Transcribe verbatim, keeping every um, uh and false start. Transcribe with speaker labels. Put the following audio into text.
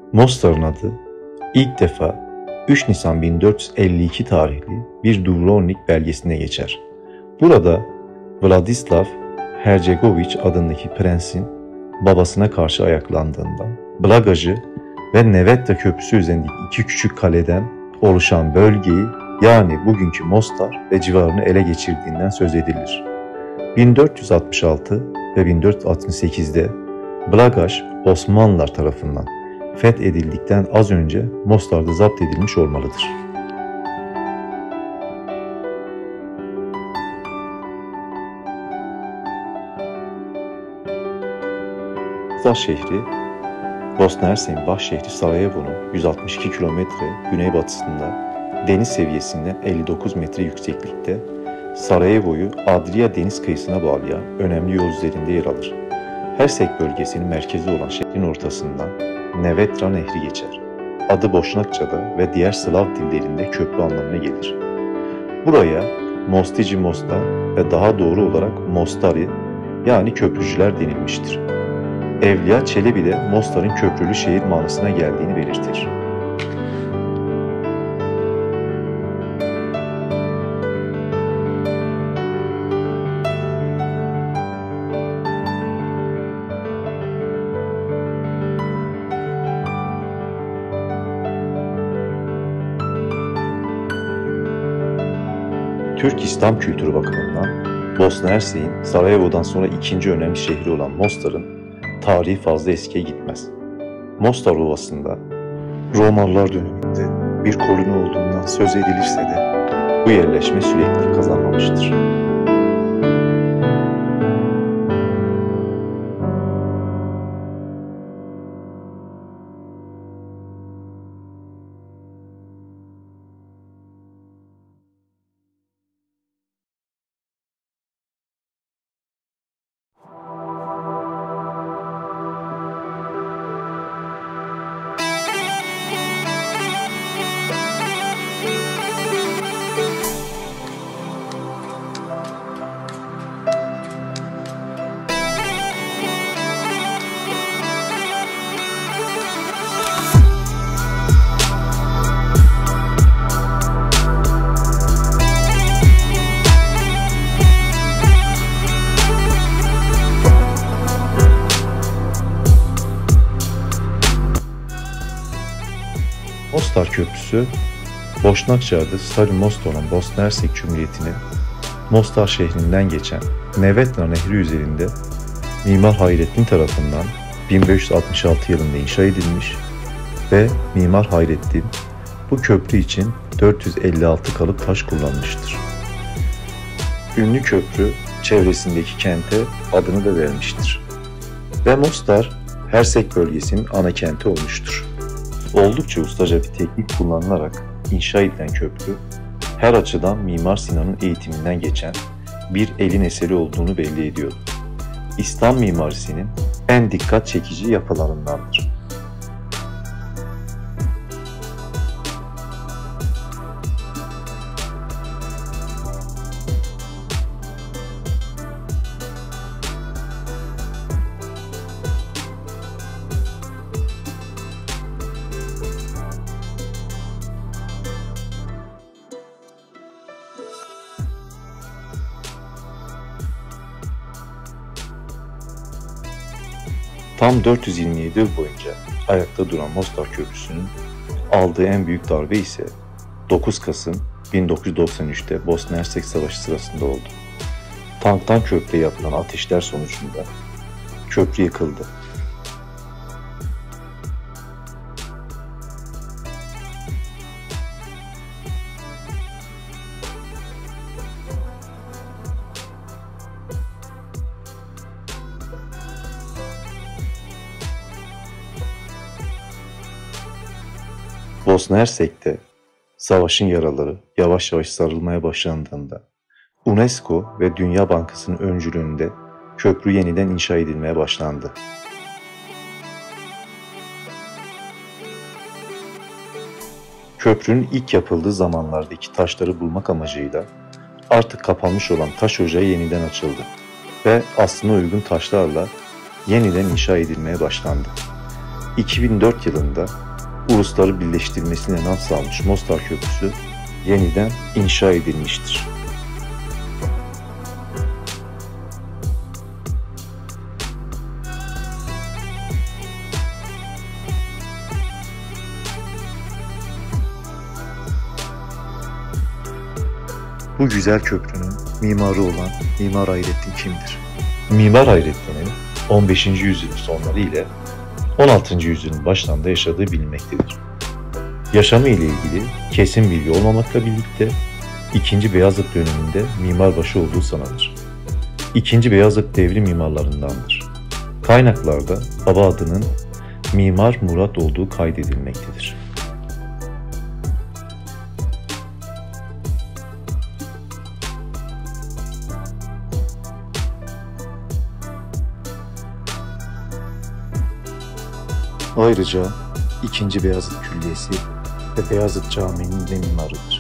Speaker 1: Mostar'ın adı ilk defa üç Nisan bin dört yüz elli iki tarihli bir Dubrovnik belgesinde geçer. Burada Vladislav Hercegoviç adındaki prensin babasına karşı ayaklandığında Blagaj'ı ve Nevetra Köprüsü üzerindeki iki küçük kaleden oluşan bölgeyi, yani bugünkü Mostar ve civarını ele geçirdiğinden söz edilir. bin dört yüz altmış altı ve bin dört yüz altmış sekizde Blagaj Osmanlılar tarafından fethedildikten az önce Mostar'da zapt edilmiş olmalıdır. Mostar şehri, Bosna Hersek'in baş şehri Sarajevo'nun yüz altmış iki kilometre güneybatısında, deniz seviyesinden elli dokuz metre yükseklikte, Sarajevo'yu Adria deniz kıyısına bağlayan önemli yol üzerinde yer alır. Hersek bölgesinin merkezi olan şehrin ortasından Nevetra Nehri geçer. Adı Boşnakça'da ve diğer Slav dillerinde köprü anlamına gelir. Buraya Mostici Mostar ve daha doğru olarak Mostari, yani köprücüler denilmiştir. Evliya Çelebi de Mostar'ın köprülü şehir manasına geldiğini belirtir. Türk İslam kültürü bakımından Bosna Hersek'in Sarajevo'dan sonra ikinci önemli şehri olan Mostar'ın tarihi fazla eskiye gitmez. Mostar Ovası'nda Romalılar döneminde bir koloni olduğundan söz edilirse de bu yerleşme sürekli kazanmamıştır. Mostar Köprüsü, Boşnakça adı Stari Most olan Bosna Hersek Cumhuriyeti'nin Mostar şehrinden geçen Nevetra Nehri üzerinde Mimar Hayrettin tarafından bin beş yüz altmış altı yılında inşa edilmiş ve Mimar Hayrettin bu köprü için dört yüz elli altı kalıp taş kullanmıştır. Ünlü köprü çevresindeki kente adını da vermiştir ve Mostar Hersek bölgesinin ana kenti olmuştur. Oldukça ustaca bir teknik kullanılarak inşa edilen köprü, her açıdan Mimar Sinan'ın eğitiminden geçen bir elin eseri olduğunu belli ediyor. İslam mimarisinin en dikkat çekici yapılarındandır. Tam dört yüz yirmi yedi yıl boyunca ayakta duran Mostar Köprüsü'nün aldığı en büyük darbe ise dokuz Kasım bin dokuz yüz doksan üçte Bosna Hersek Savaşı sırasında oldu. Tanktan köprüye yapılan ateşler sonucunda köprü yıkıldı. Bosna Hersek'te savaşın yaraları yavaş yavaş sarılmaya başlandığında UNESCO ve Dünya Bankası'nın öncülüğünde köprü yeniden inşa edilmeye başlandı. Köprünün ilk yapıldığı zamanlardaki taşları bulmak amacıyla artık kapanmış olan taş ocağı yeniden açıldı ve aslına uygun taşlarla yeniden inşa edilmeye başlandı. iki bin dört yılında ulusları birleştirmesine nam salmış Mostar Köprüsü yeniden inşa edilmiştir. Bu güzel köprünün mimarı olan Mimar Hayrettin kimdir? Mimar Hayrettin'in on beşinci yüzyılın sonları ile on altıncı yüzyılın başlarında yaşadığı bilinmektedir. Yaşamı ile ilgili kesin bilgi olmamakla birlikte ikinci. Beyazıt döneminde mimarbaşı olduğu sanılır. ikinci. Beyazıt devri mimarlarındandır. Kaynaklarda baba adının Mimar Murat olduğu kaydedilmektedir. Ayrıca ikinci. Beyazıt Külliyesi ve Beyazıt Camii'nin de mimarıdır.